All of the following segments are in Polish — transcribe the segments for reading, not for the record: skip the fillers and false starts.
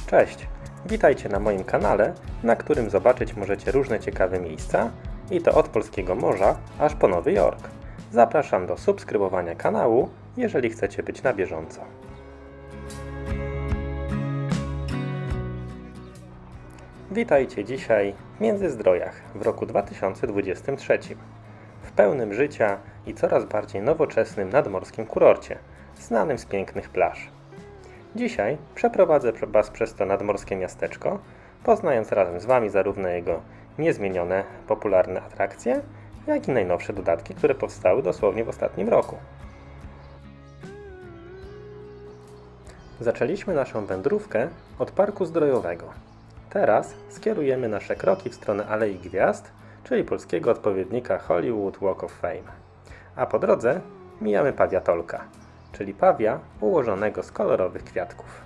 Cześć! Witajcie na moim kanale, na którym zobaczyć możecie różne ciekawe miejsca i to od polskiego morza aż po Nowy Jork. Zapraszam do subskrybowania kanału, jeżeli chcecie być na bieżąco. Witajcie dzisiaj w Międzyzdrojach w roku 2023, w pełnym życia i coraz bardziej nowoczesnym nadmorskim kurorcie, znanym z pięknych plaż. Dzisiaj przeprowadzę Was przez to nadmorskie miasteczko, poznając razem z Wami zarówno jego niezmienione, popularne atrakcje, jak i najnowsze dodatki, które powstały dosłownie w ostatnim roku. Zaczęliśmy naszą wędrówkę od Parku Zdrojowego. Teraz skierujemy nasze kroki w stronę Alei Gwiazd, czyli polskiego odpowiednika Hollywood Walk of Fame. A po drodze mijamy Pawiatolka, czyli pawia ułożonego z kolorowych kwiatków.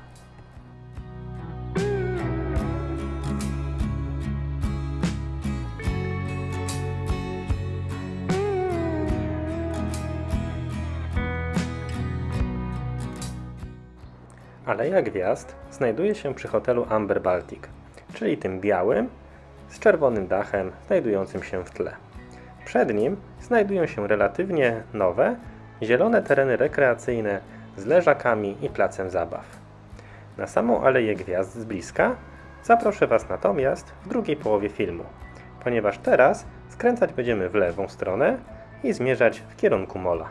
Aleja Gwiazd znajduje się przy hotelu Amber Baltic, czyli tym białym, z czerwonym dachem znajdującym się w tle. Przed nim znajdują się relatywnie nowe, zielone tereny rekreacyjne z leżakami i placem zabaw. Na samą Aleję Gwiazd z bliska zaproszę Was natomiast w drugiej połowie filmu, ponieważ teraz skręcać będziemy w lewą stronę i zmierzać w kierunku mola.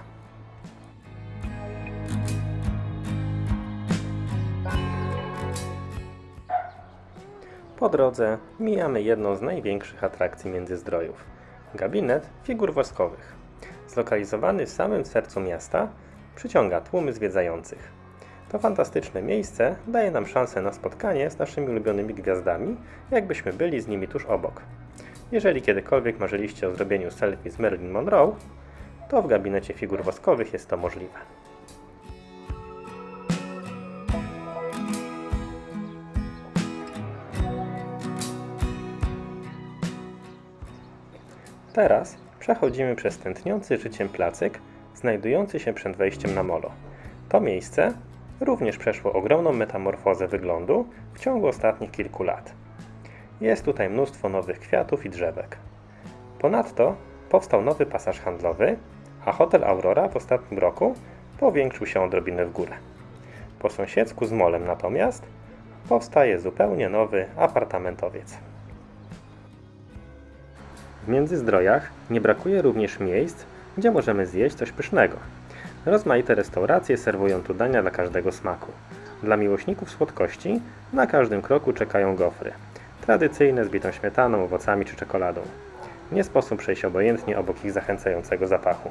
Po drodze mijamy jedną z największych atrakcji Międzyzdrojów – gabinet figur woskowych. Zlokalizowany w samym sercu miasta, przyciąga tłumy zwiedzających. To fantastyczne miejsce daje nam szansę na spotkanie z naszymi ulubionymi gwiazdami, jakbyśmy byli z nimi tuż obok. Jeżeli kiedykolwiek marzyliście o zrobieniu selfie z Marilyn Monroe, to w gabinecie figur woskowych jest to możliwe. Teraz przechodzimy przez tętniący życiem placek znajdujący się przed wejściem na molo. To miejsce również przeszło ogromną metamorfozę wyglądu w ciągu ostatnich kilku lat. Jest tutaj mnóstwo nowych kwiatów i drzewek. Ponadto powstał nowy pasaż handlowy, a hotel Aurora w ostatnim roku powiększył się odrobinę w górę. Po sąsiedzku z molem natomiast powstaje zupełnie nowy apartamentowiec. W Międzyzdrojach nie brakuje również miejsc, gdzie możemy zjeść coś pysznego. Rozmaite restauracje serwują tu dania dla każdego smaku. Dla miłośników słodkości na każdym kroku czekają gofry. Tradycyjne z bitą śmietaną, owocami czy czekoladą. Nie sposób przejść obojętnie obok ich zachęcającego zapachu.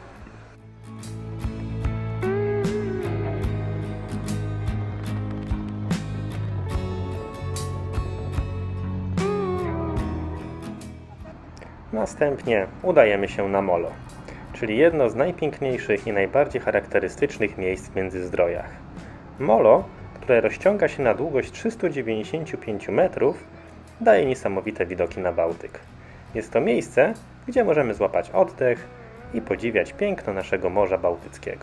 Następnie udajemy się na molo, czyli jedno z najpiękniejszych i najbardziej charakterystycznych miejsc w Międzyzdrojach. Molo, które rozciąga się na długość 395 metrów, daje niesamowite widoki na Bałtyk. Jest to miejsce, gdzie możemy złapać oddech i podziwiać piękno naszego Morza Bałtyckiego.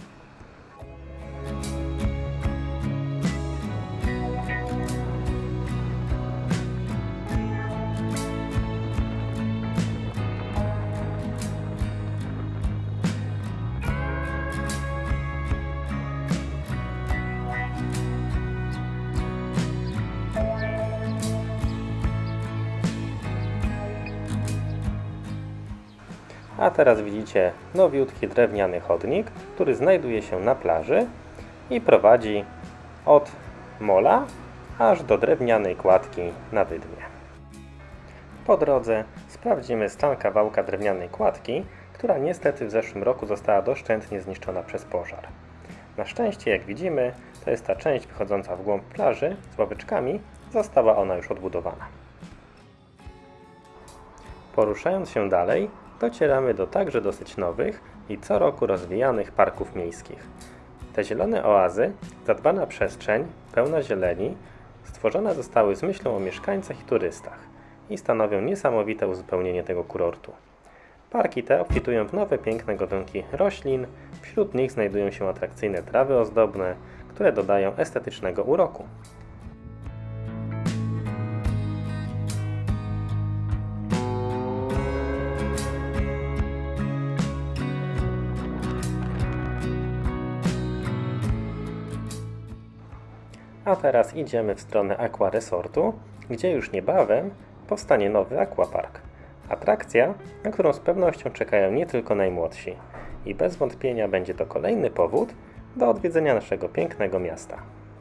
A teraz widzicie nowiutki drewniany chodnik, który znajduje się na plaży i prowadzi od mola aż do drewnianej kładki na wydmie. Po drodze sprawdzimy stan kawałka drewnianej kładki, która niestety w zeszłym roku została doszczętnie zniszczona przez pożar. Na szczęście, jak widzimy, to jest ta część wychodząca w głąb plaży z ławeczkami, została ona już odbudowana. Poruszając się dalej, docieramy do także dosyć nowych i co roku rozwijanych parków miejskich. Te zielone oazy, zadbana przestrzeń, pełna zieleni, stworzone zostały z myślą o mieszkańcach i turystach i stanowią niesamowite uzupełnienie tego kurortu. Parki te obfitują w nowe, piękne gatunki roślin, wśród nich znajdują się atrakcyjne trawy ozdobne, które dodają estetycznego uroku. A teraz idziemy w stronę Aqua Resortu, gdzie już niebawem powstanie nowy aquapark. Atrakcja, na którą z pewnością czekają nie tylko najmłodsi. I bez wątpienia będzie to kolejny powód do odwiedzenia naszego pięknego miasta.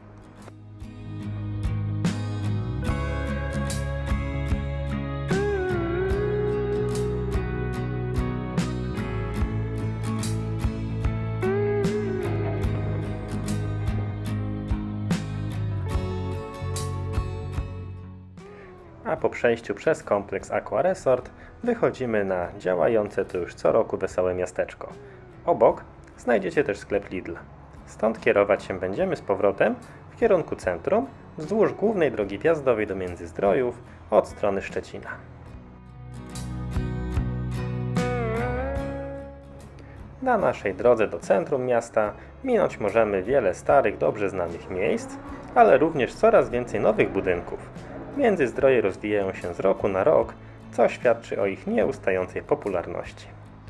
A po przejściu przez kompleks Aqua Resort wychodzimy na działające tu już co roku wesołe miasteczko. Obok znajdziecie też sklep Lidl. Stąd kierować się będziemy z powrotem w kierunku centrum wzdłuż głównej drogi wjazdowej do Międzyzdrojów od strony Szczecina. Na naszej drodze do centrum miasta minąć możemy wiele starych, dobrze znanych miejsc, ale również coraz więcej nowych budynków. Międzyzdroje rozwijają się z roku na rok, co świadczy o ich nieustającej popularności.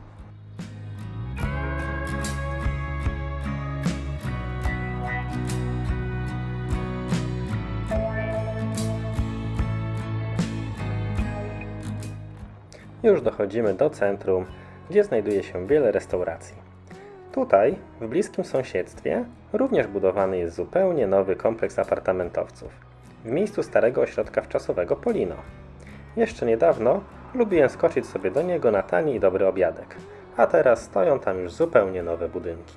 Już dochodzimy do centrum, gdzie znajduje się wiele restauracji. Tutaj, w bliskim sąsiedztwie, również budowany jest zupełnie nowy kompleks apartamentowców w miejscu starego ośrodka wczasowego Polino. Jeszcze niedawno lubiłem skoczyć sobie do niego na tani i dobry obiadek, a teraz stoją tam już zupełnie nowe budynki.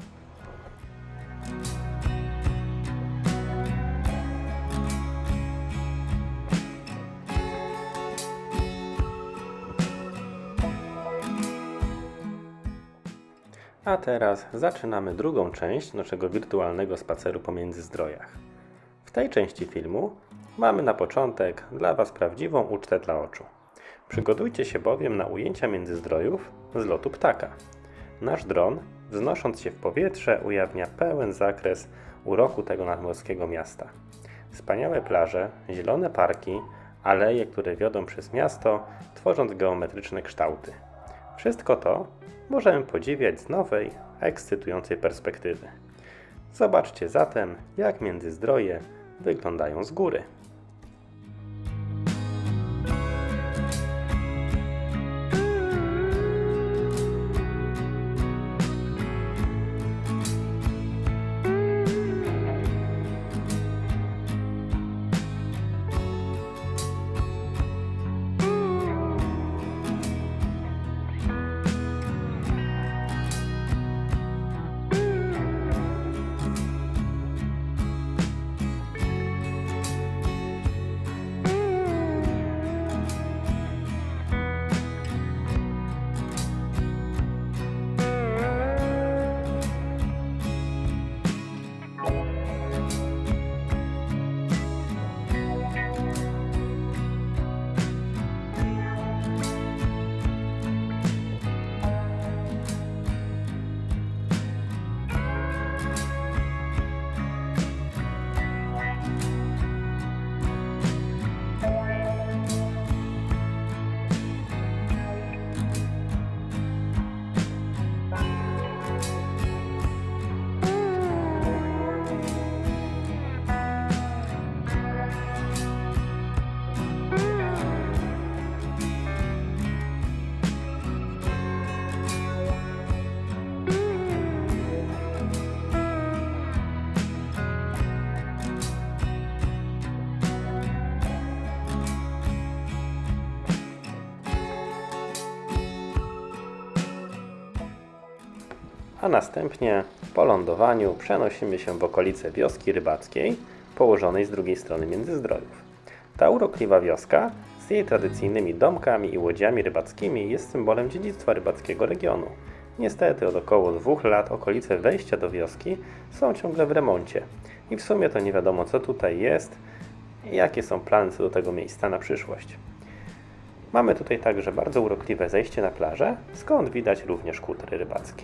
A teraz zaczynamy drugą część naszego wirtualnego spaceru po Międzyzdrojach. W tej części filmu mamy na początek dla Was prawdziwą ucztę dla oczu. Przygotujcie się bowiem na ujęcia Międzyzdrojów z lotu ptaka. Nasz dron, wznosząc się w powietrze, ujawnia pełen zakres uroku tego nadmorskiego miasta. Wspaniałe plaże, zielone parki, aleje, które wiodą przez miasto, tworząc geometryczne kształty. Wszystko to możemy podziwiać z nowej, ekscytującej perspektywy. Zobaczcie zatem, jak Międzyzdroje wyglądają z góry. A następnie po lądowaniu przenosimy się w okolice wioski rybackiej, położonej z drugiej strony Międzyzdrojów. Ta urokliwa wioska z jej tradycyjnymi domkami i łodziami rybackimi jest symbolem dziedzictwa rybackiego regionu. Niestety od około 2 lat okolice wejścia do wioski są ciągle w remoncie i w sumie to nie wiadomo, co tutaj jest i jakie są plany co do tego miejsca na przyszłość. Mamy tutaj także bardzo urokliwe zejście na plażę, skąd widać również kutry rybackie.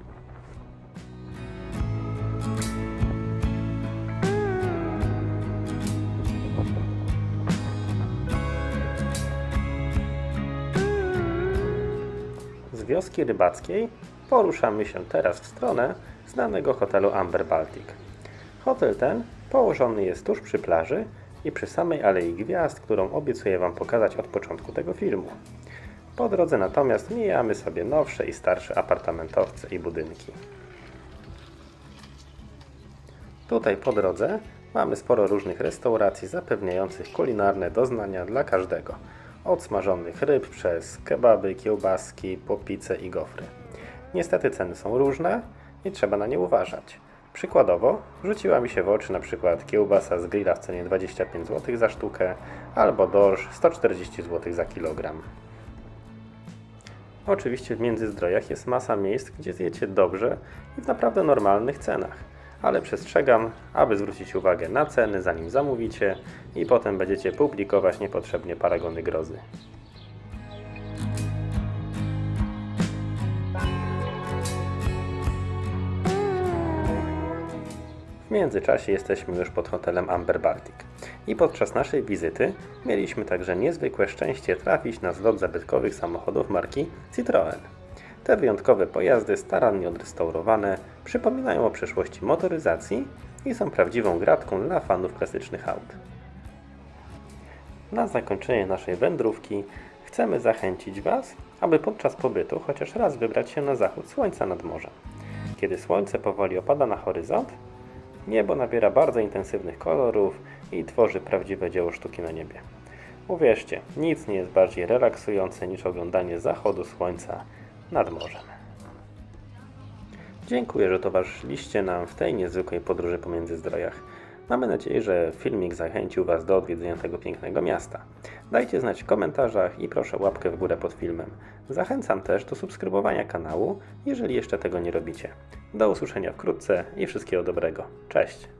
Z wioski rybackiej poruszamy się teraz w stronę znanego hotelu Amber Baltic. Hotel ten położony jest tuż przy plaży i przy samej Alei Gwiazd, którą obiecuję Wam pokazać od początku tego filmu. Po drodze natomiast mijamy sobie nowsze i starsze apartamentowce i budynki. Tutaj po drodze mamy sporo różnych restauracji zapewniających kulinarne doznania dla każdego. Od smażonych ryb przez kebaby, kiełbaski, po pizzę i gofry. Niestety ceny są różne i trzeba na nie uważać. Przykładowo rzuciła mi się w oczy np. kiełbasa z grilla w cenie 25 zł za sztukę albo dorsz 140 zł za kilogram. Oczywiście w Międzyzdrojach jest masa miejsc, gdzie zjecie dobrze i w naprawdę normalnych cenach. Ale przestrzegam, aby zwrócić uwagę na ceny, zanim zamówicie i potem będziecie publikować niepotrzebnie paragony grozy. W międzyczasie jesteśmy już pod hotelem Amber Baltic i podczas naszej wizyty mieliśmy także niezwykłe szczęście trafić na zlot zabytkowych samochodów marki Citroën. Te wyjątkowe pojazdy, starannie odrestaurowane, przypominają o przeszłości motoryzacji i są prawdziwą gratką dla fanów klasycznych aut. Na zakończenie naszej wędrówki chcemy zachęcić Was, aby podczas pobytu chociaż raz wybrać się na zachód słońca nad morzem. Kiedy słońce powoli opada na horyzont, niebo nabiera bardzo intensywnych kolorów i tworzy prawdziwe dzieło sztuki na niebie. Uwierzcie, nic nie jest bardziej relaksujące niż oglądanie zachodu słońca nad morzem. Dziękuję, że towarzyszyliście nam w tej niezwykłej podróży po Międzyzdrojach. Mamy nadzieję, że filmik zachęcił Was do odwiedzenia tego pięknego miasta. Dajcie znać w komentarzach i proszę łapkę w górę pod filmem. Zachęcam też do subskrybowania kanału, jeżeli jeszcze tego nie robicie. Do usłyszenia wkrótce i wszystkiego dobrego. Cześć!